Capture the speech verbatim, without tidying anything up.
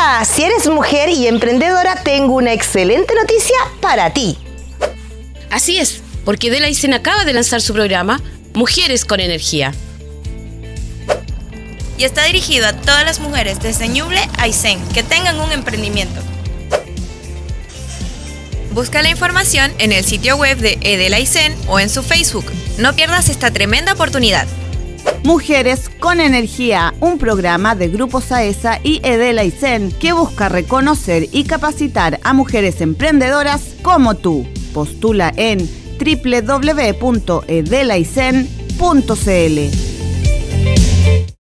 Hola, si eres mujer y emprendedora, tengo una excelente noticia para ti. Así es, porque Edel Aicén acaba de lanzar su programa Mujeres con Energía. Y está dirigido a todas las mujeres desde Ñuble a Aysén que tengan un emprendimiento. Busca la información en el sitio web de Edel Aicén o en su Facebook. No pierdas esta tremenda oportunidad. Mujeres con Energía, un programa de Grupo Saesa y Edel Aicén que busca reconocer y capacitar a mujeres emprendedoras como tú. Postula en doble u doble u doble u punto edel aicén punto c l.